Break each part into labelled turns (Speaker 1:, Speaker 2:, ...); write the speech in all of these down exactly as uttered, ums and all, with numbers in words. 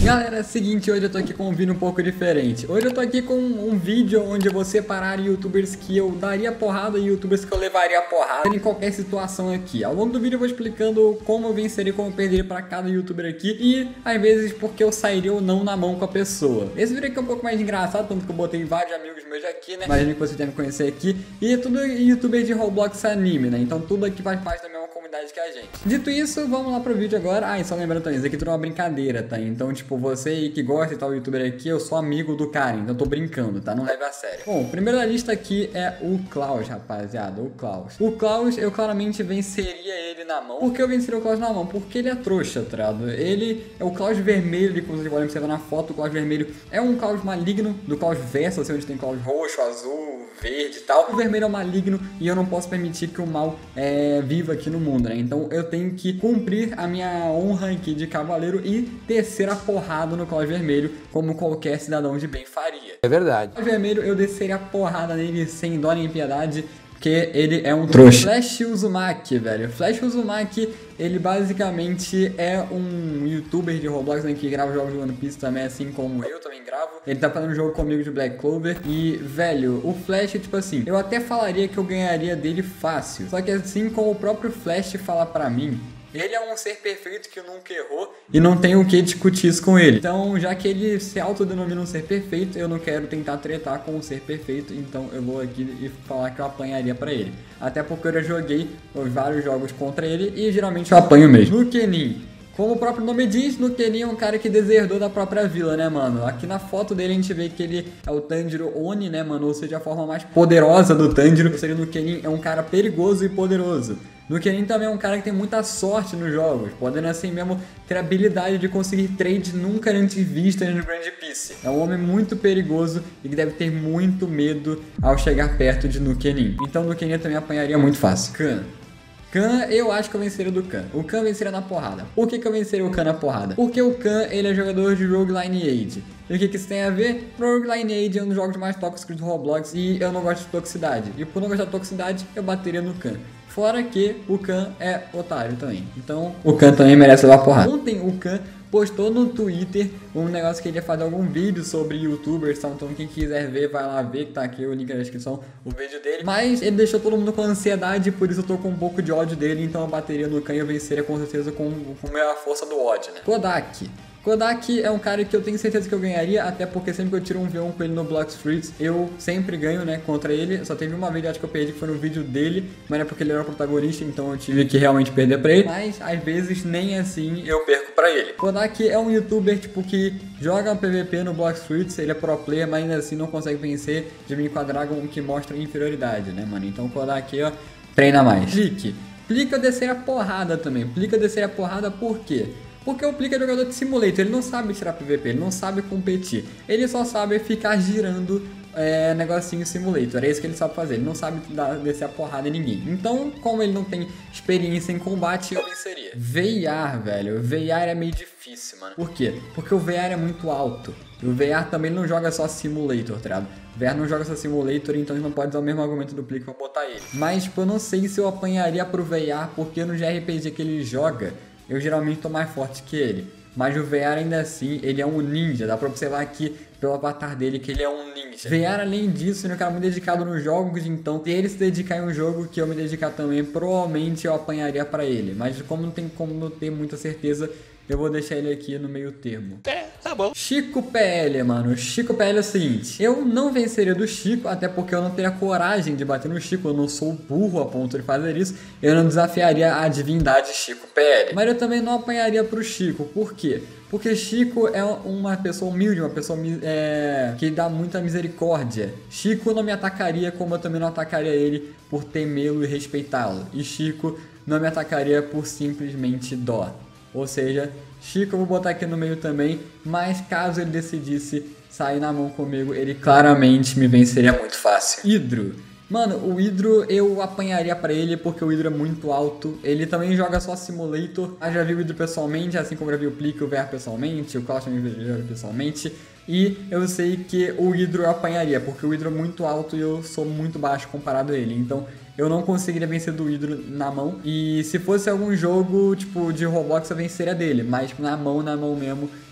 Speaker 1: Galera, é o seguinte, hoje eu tô aqui com um vídeo um pouco diferente. Hoje eu tô aqui com um vídeo onde eu vou separar youtubers que eu daria porrada e youtubers que eu levaria porrada em qualquer situação aqui. Ao longo do vídeo eu vou explicando como eu venceria, como eu perderia pra cada youtuber aqui e às vezes porque eu sairia ou não na mão com a pessoa. Esse vídeo aqui é um pouco mais engraçado, tanto que eu botei vários amigos meus aqui, né? Imagino que vocês devem conhecer aqui. E é tudo youtuber de Roblox Anime, né? Então tudo aqui faz parte da mesma comunidade que a gente. Dito isso, vamos lá pro vídeo agora. Ah, e só lembrando também, isso aqui tudo é uma brincadeira, tá? Então, tipo, você aí que gosta de tal youtuber aqui, eu sou amigo do cara, então eu tô brincando, tá? Não leve a sério. Bom, o primeiro da lista aqui é o Klaus, rapaziada, o Klaus. O Klaus, eu claramente venceria ele na mão. Por que eu venceria o Klaus na mão? Porque ele é trouxa, tá ligado? Ele é o Klaus vermelho, como vocês podem observar na foto, o Klaus vermelho é um Klaus maligno, do Klaus verso, assim, onde tem Klaus roxo, azul, verde e tal. O vermelho é maligno e eu não posso permitir que o mal é, viva aqui no mundo, né? Então eu tenho que cumprir a minha honra aqui de cavaleiro e descer a porrada no Klaus vermelho, como qualquer cidadão de bem faria.
Speaker 2: É verdade.
Speaker 1: O Klaus vermelho eu desceria a porrada nele sem dó nem piedade, porque ele é um trouxa. Flash Uzumaki, velho. Flash Uzumaki, ele basicamente é um youtuber de Roblox, né, que grava jogos de One Piece também, assim como eu também gravo. Ele tá fazendo um jogo comigo de Black Clover. E, velho, o Flash, tipo assim, eu até falaria que eu ganharia dele fácil. Só que assim como o próprio Flash fala pra mim, ele é um ser perfeito que nunca errou e não tem o que discutir isso com ele. Então, já que ele se autodenomina um ser perfeito, eu não quero tentar tretar com um ser perfeito. Então eu vou aqui e falar que eu apanharia pra ele. Até porque eu já joguei vários jogos contra ele e geralmente eu apanho mesmo. Nukenin. Como o próprio nome diz, Nukenin é um cara que deserdou da própria vila, né, mano? Aqui na foto dele a gente vê que ele é o Tanjiro Oni, né, mano? Ou seja, a forma mais poderosa do Tanjiro. Ou seja, o Nukenin é um cara perigoso e poderoso. Nukenin também é um cara que tem muita sorte nos jogos, podendo assim mesmo ter a habilidade de conseguir trades nunca antes vistas no Grand Piece. É um homem muito perigoso e que deve ter muito medo ao chegar perto de Nukenin. Então Nukenin também apanharia muito fácil. Khan. Khan, eu acho que eu venceria do Khan. O Khan venceria na porrada. Por que que eu venceria o Khan na porrada? Porque o Khan, ele é jogador de Rogue Lineage. E o que que isso tem a ver? Rogue Lineage é um dos jogos mais tóxicos do Roblox e eu não gosto de toxicidade. E por não gostar de toxicidade, eu bateria no Khan. Fora que o Khan é otário também. Então o Khan também merece levar porrada. Ontem o Khan postou no Twitter um negócio que ele ia fazer algum vídeo sobre youtubers, então quem quiser ver, vai lá ver, que tá aqui o link na descrição, o vídeo dele. Mas ele deixou todo mundo com ansiedade, por isso eu tô com um pouco de ódio dele, então eu bateria no Khan e eu venceria com certeza com, com a força do ódio, né? Kodak. Kodak é um cara que eu tenho certeza que eu ganharia, até porque sempre que eu tiro um V um com ele no Blox Fruits, eu sempre ganho, né, contra ele. Só teve uma vez, acho que eu perdi, que foi no vídeo dele, mas é porque ele era o protagonista, então eu tive que realmente perder pra ele. Mas, às vezes, nem assim eu perco pra ele. Kodak é um youtuber, tipo, que joga P V P no Blox Fruits, ele é pro player, mas ainda assim não consegue vencer Gemini Quadragon, que mostra inferioridade, né, mano? Então Kodak, ó, treina mais. Plique. Plique eu descer a porrada também. Plique eu descer a porrada por quê? Porque o Plique é jogador de simulator, ele não sabe tirar P V P, ele não sabe competir. Ele só sabe ficar girando é, negocinho simulator, é isso que ele sabe fazer. Ele não sabe dar, descer a porrada em ninguém. Então, como ele não tem experiência em combate, eu venceria. V R, velho, V R é meio difícil, mano. Por quê? Porque o V R é muito alto. E o V R também não joga só simulator, tá ligado? O V R não joga só simulator, então ele não pode usar o mesmo argumento do Plique pra botar ele. Mas, tipo, eu não sei se eu apanharia pro V R, porque no G R P G que ele joga, eu geralmente tô mais forte que ele. Mas o V R ainda assim, ele é um ninja. Dá pra observar aqui pelo avatar dele que ele é um ninja. V R além disso, ele é um cara muito dedicado nos jogos. Então, se ele se dedicar em um jogo que eu me dedicar também, provavelmente eu apanharia pra ele. Mas como não tem como não ter muita certeza, eu vou deixar ele aqui no meio termo.
Speaker 2: É, tá bom.
Speaker 1: Chico P L, mano. Chico P L é o seguinte. Eu não venceria do Chico, até porque eu não teria coragem de bater no Chico. Eu não sou burro a ponto de fazer isso. Eu não desafiaria a divindade Chico P L. Mas eu também não apanharia pro Chico. Por quê? Porque Chico é uma pessoa humilde, uma pessoa é, que dá muita misericórdia. Chico não me atacaria como eu também não atacaria ele por temê-lo e respeitá-lo. E Chico não me atacaria por simplesmente dó. Ou seja, Chico eu vou botar aqui no meio também, mas caso ele decidisse sair na mão comigo, ele claramente me venceria muito fácil. Hidro. Mano, o Hidro eu apanharia pra ele porque o Hidro é muito alto. Ele também joga só simulator. Eu já vi o Hidro pessoalmente, assim como eu já vi o Plique e o V R pessoalmente, o Klaus também já vi pessoalmente. E eu sei que o Hidro eu apanharia, porque o Hidro é muito alto e eu sou muito baixo comparado a ele. Então eu não conseguiria vencer do Hidro na mão. E se fosse algum jogo tipo de Roblox eu venceria dele, mas na mão, na mão mesmo,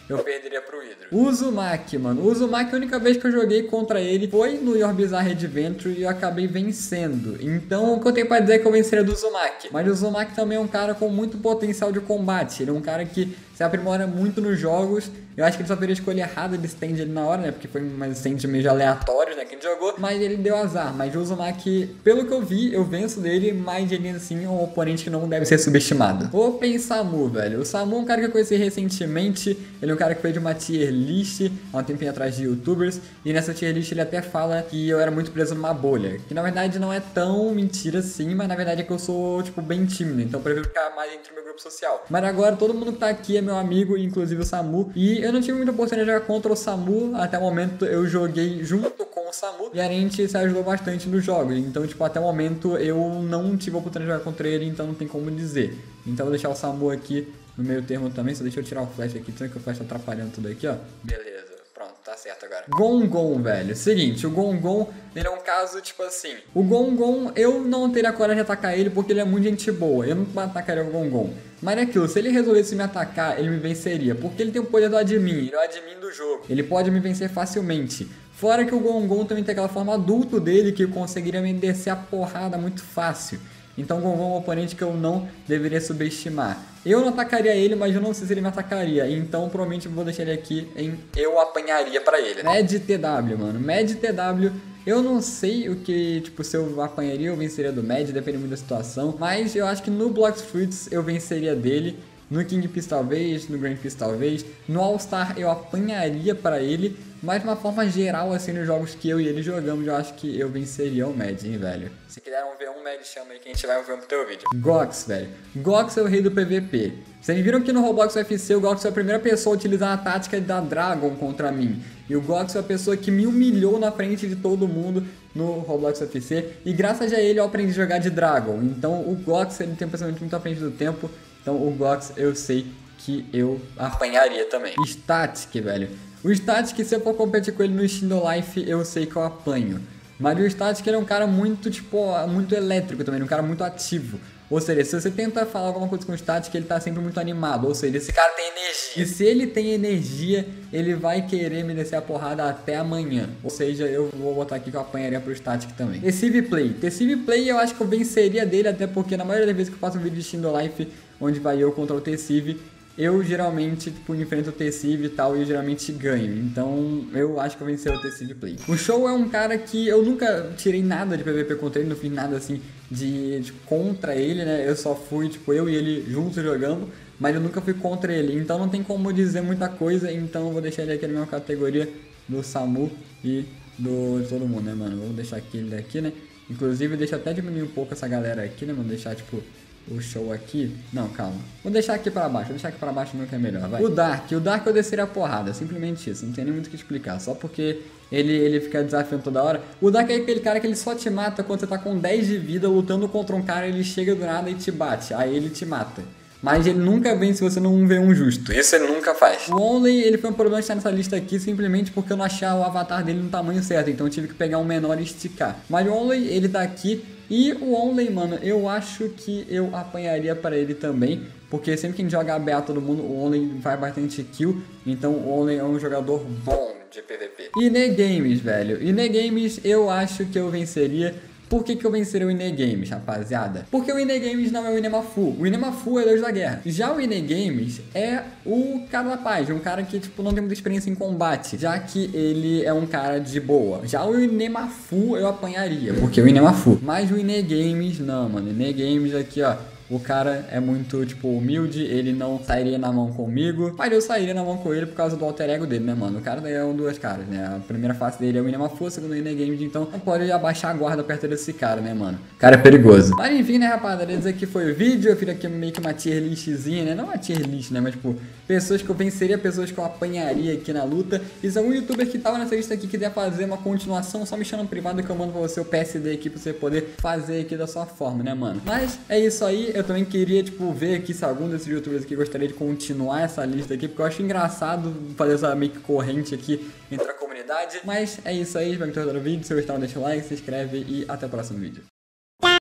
Speaker 1: eu perderia pro Hydro. O Uzumaki, mano. O Uzumaki, a única vez que eu joguei contra ele foi no Your Bizarre Adventure e eu acabei vencendo. Então, o que eu tenho pra dizer é que eu venceria do Uzumaki. Mas o Uzumaki também é um cara com muito potencial de combate. Ele é um cara que se aprimora muito nos jogos. Eu acho que ele só fez a escolha errada de stand ali na hora, né? Porque foi mais stand meio aleatório, né? Que ele jogou. Mas ele deu azar. Mas o Uzumaki, pelo que eu vi, eu venço dele. Mas ele, assim, é um oponente que não deve ser subestimado. Open Samu, velho. O Samu é um cara que eu conheci recentemente. Ele é um cara que fez uma tier list há um tempinho atrás de youtubers. E nessa tier list ele até fala que eu era muito preso numa bolha. Que na verdade não é tão mentira assim. Mas na verdade é que eu sou, tipo, bem tímido. Então eu prefiro ficar mais entre o meu grupo social. Mas agora todo mundo que tá aqui é meu amigo, inclusive o Samu. E eu não tive muita oportunidade de jogar contra o Samu. Até o momento eu joguei junto com o Samu e a gente se ajudou bastante nos jogos. Então, tipo, até o momento eu não tive a oportunidade de jogar contra ele, então não tem como dizer. Então vou deixar o Samu aqui no meio termo também. Só deixa eu tirar o flash aqui, tanto que o flash tá atrapalhando tudo aqui, ó. Beleza. Pronto, tá certo agora. Gongon, velho. Seguinte, o Gongon, ele é um caso, tipo assim. O Gongon, eu não teria coragem de atacar ele porque ele é muito gente boa. Eu não atacaria o Gongon. Mas é aquilo, se ele resolvesse me atacar, ele me venceria. Porque ele tem o poder do admin, ele é o admin do jogo. Ele pode me vencer facilmente. Fora que o Gongon também tem aquela forma adulto dele que conseguiria me descer a porrada muito fácil. Então o Gongon é um oponente que eu não deveria subestimar. Eu não atacaria ele, mas eu não sei se ele me atacaria. Então provavelmente eu vou deixar ele aqui em eu apanharia pra ele. Mad T W, mano. Mad T W, eu não sei o que, tipo, se eu apanharia ou venceria do Mad, depende muito da situação. Mas eu acho que no Blox Fruits eu venceria dele. No King Piece talvez, no Grand Piece talvez. No All Star eu apanharia pra ele. Mas de uma forma geral, assim, nos jogos que eu e ele jogamos, eu acho que eu venceria o Mad, hein, velho. Se quiserem ver um Mad, chama aí que a gente vai ver um pro teu vídeo. Gox, velho. Gox é o rei do P V P. Vocês viram que no Roblox U F C o Gox foi a primeira pessoa a utilizar a tática da Dragon contra mim. E o Gox foi a pessoa que me humilhou na frente de todo mundo no Roblox U F C. E graças a ele eu aprendi a jogar de Dragon. Então o Gox, ele tem um pensamento muito à frente do tempo. Então o Gox eu sei que eu apanharia também. Static, velho. O Static, se eu for competir com ele no Shindo Life, eu sei que eu apanho. Mas o Static, ele é um cara muito, tipo, muito elétrico também, um cara muito ativo. Ou seja, se você tenta falar alguma coisa com o Static, ele tá sempre muito animado. Ou seja, esse cara tem energia. E se ele tem energia, ele vai querer me descer a porrada até amanhã. Ou seja, eu vou botar aqui que eu apanharia pro Static também. Tessive Play. Tessive Play eu acho que eu venceria dele, até porque na maioria das vezes que eu faço um vídeo de Shindo Life, onde vai eu contra o Tessive, eu geralmente, tipo, enfrento o Tessive e tal, e eu geralmente ganho. Então, eu acho que eu venci o Tessive Play. O Show é um cara que eu nunca tirei nada de P V P contra ele, não fiz nada assim de, de contra ele, né? Eu só fui, tipo, eu e ele juntos jogando, mas eu nunca fui contra ele. Então não tem como dizer muita coisa, então eu vou deixar ele aqui na mesma categoria do Samu e do, de todo mundo, né, mano? Vou deixar aqui ele daqui, né? Inclusive, deixa eu até diminuir um pouco essa galera aqui, né, mano? Deixar, tipo, o Show aqui. Não, calma. Vou deixar aqui pra baixo. Vou deixar aqui pra baixo meu que é melhor, vai. O Dark. O Dark eu desceria a porrada. Simplesmente isso. Não tem nem muito o que explicar. Só porque ele, ele fica desafiando toda hora. O Dark é aquele cara que ele só te mata quando você tá com dez de vida lutando contra um cara. Ele chega do nada e te bate. Aí ele te mata. Mas ele nunca vem se você não vê um justo. Isso ele nunca faz. O Only, ele foi um problema de estar nessa lista aqui simplesmente porque eu não achava o avatar dele no tamanho certo. Então eu tive que pegar um menor e esticar. Mas o Only, ele tá aqui. E o Only, mano, eu acho que eu apanharia para ele também. Porque sempre que a gente joga A B A todo mundo, o Only faz bastante kill. Então o Only é um jogador bom de P V P. Inegames, velho. Inegames eu acho que eu venceria. Por que que eu venceria o Inegames, rapaziada? Porque o Inegames não é o Inemafu. O Inemafu é Deus da Guerra. Já o Inegames é o cara da paz. É um cara que, tipo, não tem muita experiência em combate. Já que ele é um cara de boa. Já o Inemafu eu apanharia. Porque o Inemafu. Mas o Inegames não, mano. Inegames aqui, ó. O cara é muito, tipo, humilde, ele não sairia na mão comigo, mas eu sairia na mão com ele por causa do alter ego dele, né, mano? O cara daí é um duas caras, né? A primeira face dele é o Inemafu, a segunda é o Inegames, então não pode abaixar a guarda perto desse cara, né, mano? O cara é perigoso. Mas enfim, né, rapaziada, esse aqui foi o vídeo, eu fiz aqui meio que uma tier listzinha, né? Não uma tier list, né, mas, tipo, pessoas que eu venceria, pessoas que eu apanharia aqui na luta. E se algum youtuber que tava nessa lista aqui quiser fazer uma continuação, só me chama no privado que eu mando pra você o P S D aqui pra você poder fazer aqui da sua forma, né, mano? Mas é isso aí. Eu também queria, tipo, ver aqui se algum desses youtubers aqui gostaria de continuar essa lista aqui, porque eu acho engraçado fazer essa meio que corrente aqui entre a comunidade. Mas é isso aí, espero que tenham gostado do vídeo. Se gostaram, deixa o like, se inscreve e até o próximo vídeo.